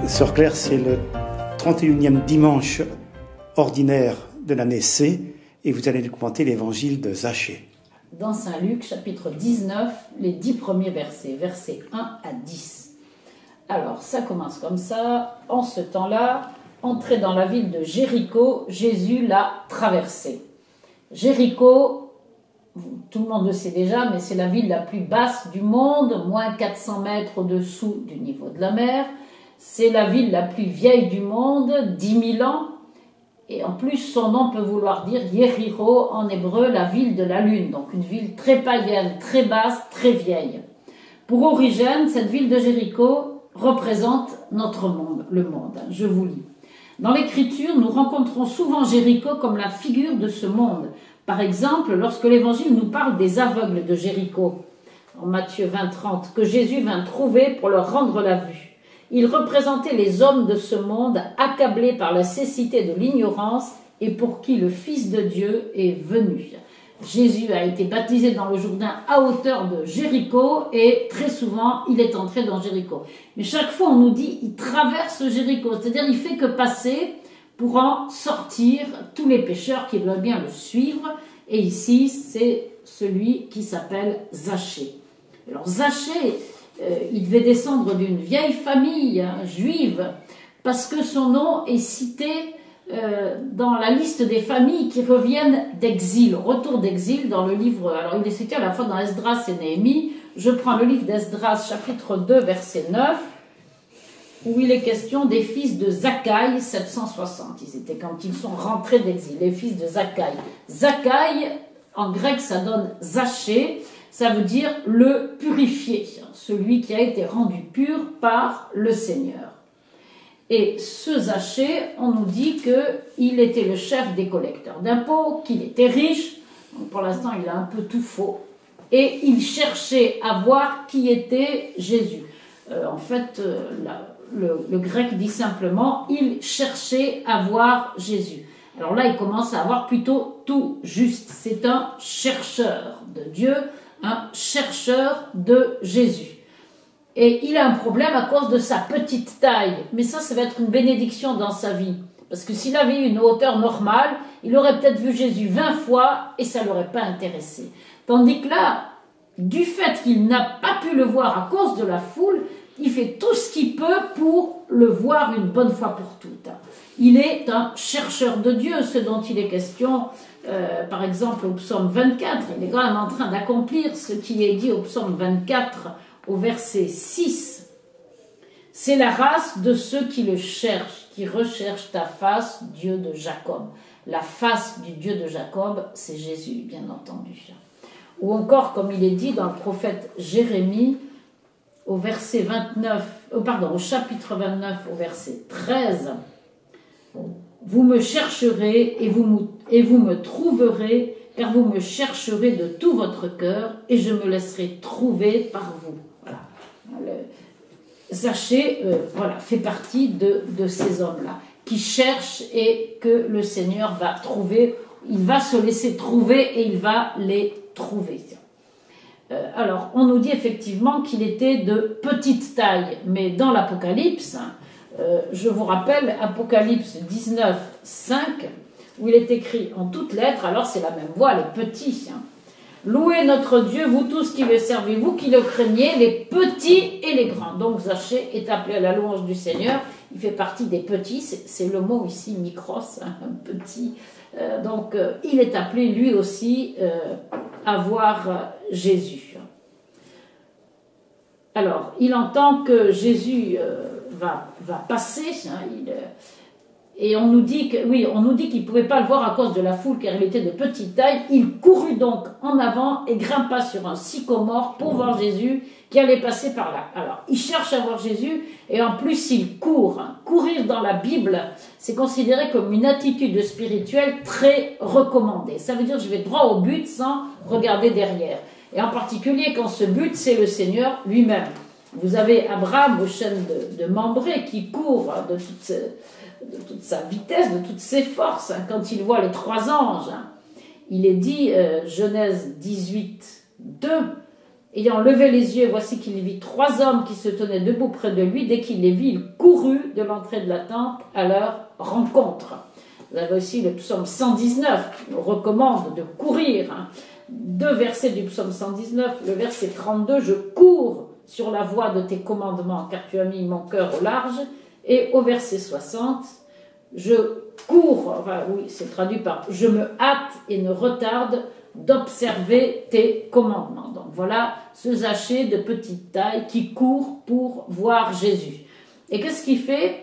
Sœur Claire, c'est le 31e dimanche ordinaire de l'année C et vous allez nous commenter l'évangile de Zachée. Dans Saint Luc, chapitre 19, les 10 premiers versets, versets 1 à 10. Alors, ça commence comme ça. En ce temps-là, entré dans la ville de Jéricho, Jésus l'a traversée. Jéricho, tout le monde le sait déjà, mais c'est la ville la plus basse du monde, moins 400 mètres au-dessous du niveau de la mer. C'est la ville la plus vieille du monde, 10 000 ans. Et en plus, son nom peut vouloir dire Yericho, en hébreu, la ville de la lune. Donc une ville très païenne, très basse, très vieille. Pour Origène, cette ville de Jéricho représente notre monde, le monde. Je vous lis. Dans l'Écriture, nous rencontrons souvent Jéricho comme la figure de ce monde. Par exemple, lorsque l'Évangile nous parle des aveugles de Jéricho, en Matthieu 20, 30, que Jésus vint trouver pour leur rendre la vue. Il représentait les hommes de ce monde accablés par la cécité de l'ignorance et pour qui le Fils de Dieu est venu. Jésus a été baptisé dans le Jourdain à hauteur de Jéricho et très souvent il est entré dans Jéricho. Mais chaque fois on nous dit il traverse Jéricho, c'est-à-dire il fait que passer pour en sortir tous les pécheurs qui veulent bien le suivre. Et ici c'est celui qui s'appelle Zachée. Alors Zachée, il devait descendre d'une vieille famille juive parce que son nom est cité dans la liste des familles qui reviennent d'exil, retour d'exil dans le livre. Alors il est cité à la fois dans Esdras et Néhémie. Je prends le livre d'Esdras, chapitre 2, verset 9, où il est question des fils de Zakkai, 760. Ils étaient quand ils sont rentrés d'exil, les fils de Zakkai. Zakkai, en grec, ça donne Zachée. Ça veut dire le purifié, celui qui a été rendu pur par le Seigneur. Et ce Zachée, on nous dit qu'il était le chef des collecteurs d'impôts, qu'il était riche, donc pour l'instant il a un peu tout faux, et il cherchait à voir qui était Jésus. Le grec dit simplement, il cherchait à voir Jésus. Alors là, il commence à avoir plutôt tout juste. C'est un chercheur de Dieu, un chercheur de Jésus. Et il a un problème à cause de sa petite taille. Mais ça va être une bénédiction dans sa vie. Parce que s'il avait eu une hauteur normale, il aurait peut-être vu Jésus 20 fois et ça ne l'aurait pas intéressé. Tandis que là, du fait qu'il n'a pas pu le voir à cause de la foule, il fait tout ce qu'il peut pour le voir une bonne fois pour toutes. Il est un chercheur de Dieu, ce dont il est question, par exemple au psaume 24. Il est quand même en train d'accomplir ce qui est dit au psaume 24, au verset 6. C'est la race de ceux qui le cherchent, qui recherchent ta face, Dieu de Jacob. La face du Dieu de Jacob, c'est Jésus, bien entendu. Ou encore, comme il est dit dans le prophète Jérémie, au chapitre 29, au verset 13, vous me chercherez et vous me trouverez, car vous me chercherez de tout votre cœur et je me laisserai trouver par vous. Voilà. Zachée fait partie de ces hommes-là qui cherchent et que le Seigneur va trouver. Il va se laisser trouver et il va les trouver. Alors, on nous dit effectivement qu'il était de petite taille, mais dans l'Apocalypse, je vous rappelle, Apocalypse 19, 5, où il est écrit en toutes lettres, alors c'est la même voix, les petits. Louez notre Dieu, vous tous qui le servez, vous qui le craignez, les petits et les grands. Donc Zachée est appelé à la louange du Seigneur, il fait partie des petits, c'est le mot ici, mikros, un petit. Donc il est appelé lui aussi à voir Jésus. Alors, il entend que Jésus va passer, et on nous dit qu'il ne pouvait pas le voir à cause de la foule car il était de petite taille. Il courut donc en avant et grimpa sur un sycomore pour voir Jésus qui allait passer par là. Alors, il cherche à voir Jésus et en plus il court. Courir dans la Bible, c'est considéré comme une attitude spirituelle très recommandée. Ça veut dire je vais droit au but sans regarder derrière. Et en particulier quand ce but c'est le Seigneur lui-même. Vous avez Abraham au chêne de Mambré qui court de toute sa vitesse, de toutes ses forces, quand il voit les 3 anges. Il est dit, Genèse 18, 2, Ayant levé les yeux, voici qu'il vit 3 hommes qui se tenaient debout près de lui. Dès qu'il les vit, il courut de l'entrée de la tente à leur rencontre. Vous avez aussi le psaume 119 qui nous recommande de courir. 2 versets du psaume 119, le verset 32, « Je cours sur la voie de tes commandements, car tu as mis mon cœur au large. » Et au verset 60, « Je cours, enfin oui, c'est traduit par « Je me hâte et ne retarde d'observer tes commandements. » Donc voilà ce Zachée de petite taille qui court pour voir Jésus. Et qu'est-ce qu'il fait?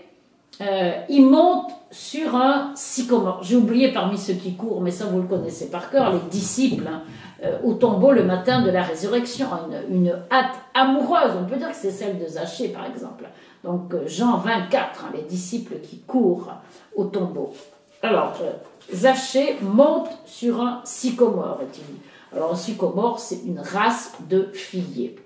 Il monte sur un sycomore. J'ai oublié parmi ceux qui courent, mais ça vous le connaissez par cœur, les disciples au tombeau le matin de la résurrection. Une hâte amoureuse, on peut dire que c'est celle de Zachée par exemple. Donc Jean 24, les disciples qui courent au tombeau. Alors, Zachée monte sur un sycomore, est-il dit. Alors, un sycomore, c'est une race de figuiers.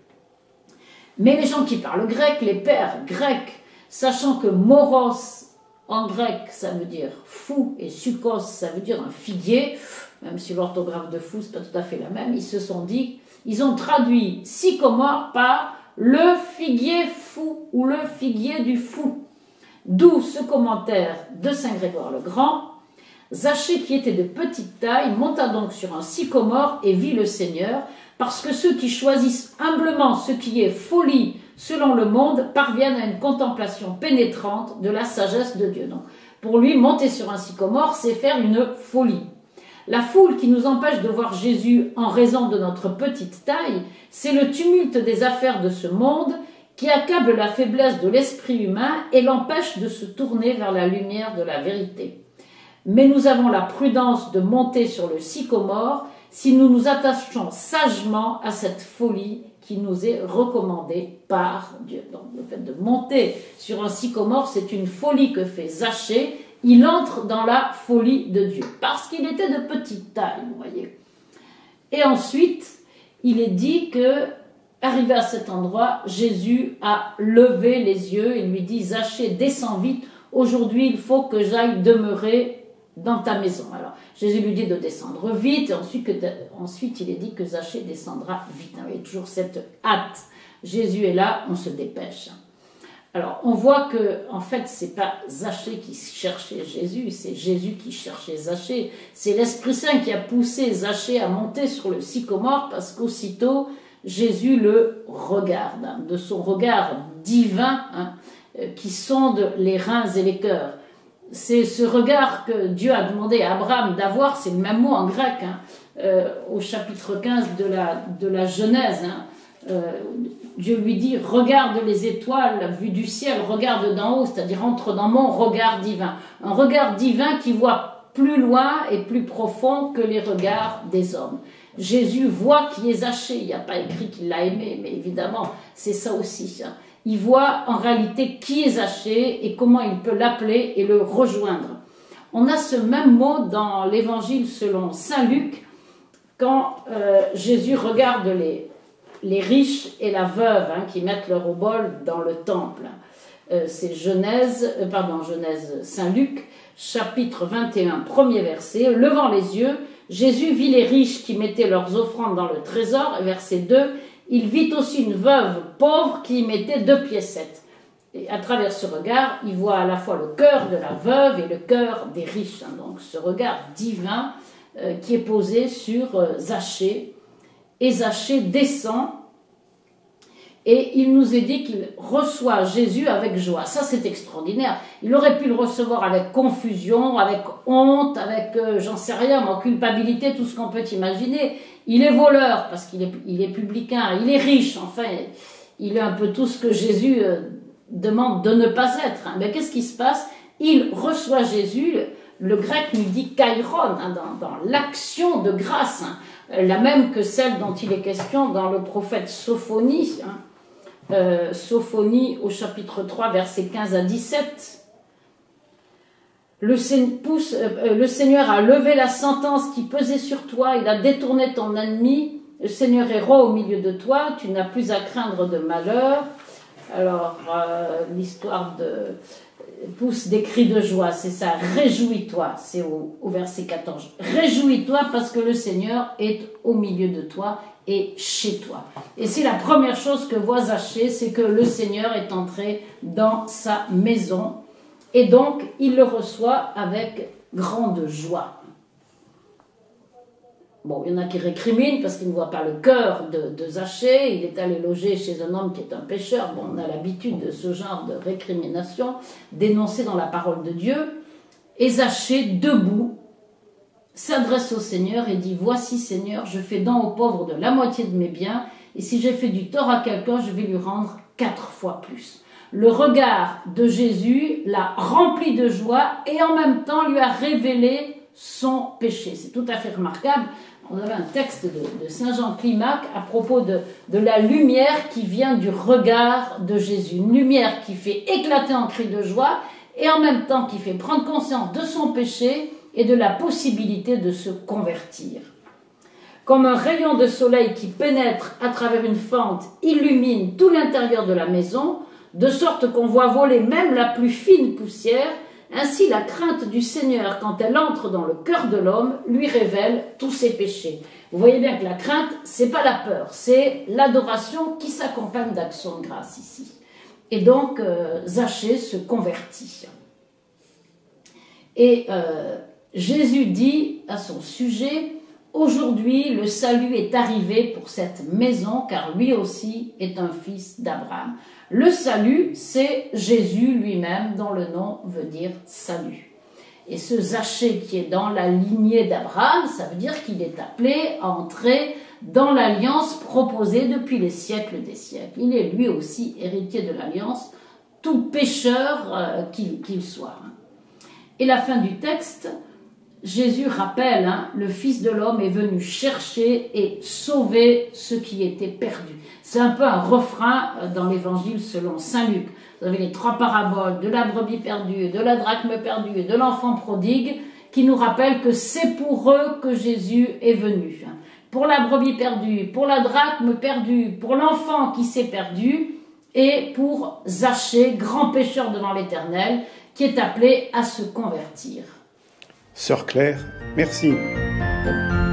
Mais les gens qui parlent grec, les pères grecs, sachant que moros, en grec, ça veut dire fou, et sukos, ça veut dire un figuier, même si l'orthographe de fou, c'est pas tout à fait la même, ils se sont dit, ils ont traduit sycomore par le figuier fou, ou le figuier du fou. D'où ce commentaire de Saint Grégoire le Grand. Zachée, qui était de petite taille, monta donc sur un sycomore et vit le Seigneur, parce que ceux qui choisissent humblement ce qui est folie selon le monde parviennent à une contemplation pénétrante de la sagesse de Dieu. Donc, pour lui, monter sur un sycomore, c'est faire une folie. La foule qui nous empêche de voir Jésus en raison de notre petite taille, c'est le tumulte des affaires de ce monde qui accable la faiblesse de l'esprit humain et l'empêche de se tourner vers la lumière de la vérité. Mais nous avons la prudence de monter sur le sycomore si nous nous attachons sagement à cette folie qui nous est recommandée par Dieu. Donc le fait de monter sur un sycomore, c'est une folie que fait Zachée. Il entre dans la folie de Dieu, parce qu'il était de petite taille, vous voyez. Et ensuite, il est dit que, arrivé à cet endroit, Jésus a levé les yeux et lui dit « Zachée, descends vite, aujourd'hui il faut que j'aille demeurer dans ta maison. » Alors, Jésus lui dit de descendre vite, et ensuite il est dit que Zachée descendra vite. Il y a toujours cette hâte. Jésus est là, on se dépêche. Alors, on voit que, en fait, c'est pas Zachée qui cherchait Jésus, c'est Jésus qui cherchait Zachée. C'est l'Esprit Saint qui a poussé Zachée à monter sur le sycomore, parce qu'aussitôt, Jésus le regarde, de son regard divin, qui sonde les reins et les cœurs. C'est ce regard que Dieu a demandé à Abraham d'avoir, c'est le même mot en grec, au chapitre 15 de la Genèse. Dieu lui dit, regarde les étoiles vues du ciel, regarde d'en haut, c'est-à-dire entre dans mon regard divin. Un regard divin qui voit plus loin et plus profond que les regards des hommes. Jésus voit qui est Zachée, il n'y a pas écrit qu'il l'a aimé, mais évidemment, c'est ça aussi. Il voit en réalité qui est Zachée et comment il peut l'appeler et le rejoindre. On a ce même mot dans l'évangile selon saint Luc, quand Jésus regarde les riches et la veuve qui mettent leur obole dans le temple. C'est Genèse saint Luc, chapitre 21, premier verset. Levant les yeux, Jésus vit les riches qui mettaient leurs offrandes dans le trésor, verset 2. Il vit aussi une veuve pauvre qui y mettait 2 piécettes. Et à travers ce regard, il voit à la fois le cœur de la veuve et le cœur des riches. Donc ce regard divin qui est posé sur Zachée. Et Zachée descend et il nous est dit qu'il reçoit Jésus avec joie. Ça, c'est extraordinaire. Il aurait pu le recevoir avec confusion, avec honte, avec, j'en sais rien, en culpabilité, tout ce qu'on peut imaginer. Il est voleur parce qu'il est publicain, il est riche, enfin, il est un peu tout ce que Jésus demande de ne pas être. Mais qu'est-ce qui se passe? Il reçoit Jésus, le grec nous dit kairon, dans l'action de grâce, la même que celle dont il est question dans le prophète Sophonie, Sophonie au chapitre 3, versets 15 à 17. Le Seigneur a levé la sentence qui pesait sur toi, il a détourné ton ennemi, le Seigneur est roi au milieu de toi, tu n'as plus à craindre de malheur. Alors, l'histoire pousse des cris de joie, c'est ça, réjouis-toi, c'est au verset 14. Réjouis-toi parce que le Seigneur est au milieu de toi est chez toi. Et c'est la première chose que voit Zachée, c'est que le Seigneur est entré dans sa maison. Et donc, il le reçoit avec grande joie. Bon, il y en a qui récriminent parce qu'ils ne voient pas le cœur de Zachée. Il est allé loger chez un homme qui est un pécheur. Bon, on a l'habitude de ce genre de récrimination dénoncée dans la parole de Dieu. Et Zachée, debout, s'adresse au Seigneur et dit « Voici, Seigneur, je fais don aux pauvres de la moitié de mes biens, et si j'ai fait du tort à quelqu'un, je vais lui rendre 4 fois plus. » Le regard de Jésus l'a rempli de joie et en même temps lui a révélé son péché. C'est tout à fait remarquable. On avait un texte de Saint Jean Climac à propos de la lumière qui vient du regard de Jésus. Une lumière qui fait éclater en cris de joie et en même temps qui fait prendre conscience de son péché et de la possibilité de se convertir. Comme un rayon de soleil qui pénètre à travers une fente illumine tout l'intérieur de la maison, de sorte qu'on voit voler même la plus fine poussière, ainsi la crainte du Seigneur, quand elle entre dans le cœur de l'homme, lui révèle tous ses péchés. Vous voyez bien que la crainte, c'est pas la peur, c'est l'adoration qui s'accompagne d'action de grâce ici. Et donc, Zachée se convertit. Et Jésus dit à son sujet, « Aujourd'hui, le salut est arrivé pour cette maison, car lui aussi est un fils d'Abraham. » Le salut, c'est Jésus lui-même, dont le nom veut dire salut. Et ce Zachée qui est dans la lignée d'Abraham, ça veut dire qu'il est appelé à entrer dans l'alliance proposée depuis les siècles des siècles. Il est lui aussi héritier de l'alliance, tout pécheur qu'il soit. Et la fin du texte, Jésus rappelle, le Fils de l'homme est venu chercher et sauver ceux qui étaient perdus. C'est un peu un refrain dans l'évangile selon saint Luc. Vous avez les 3 paraboles de la brebis perdue, de la drachme perdue et de l'enfant prodigue qui nous rappellent que c'est pour eux que Jésus est venu. Pour la brebis perdue, pour la drachme perdue, pour l'enfant qui s'est perdu et pour Zachée, grand pécheur devant l'Éternel, qui est appelé à se convertir. Sœur Claire, merci.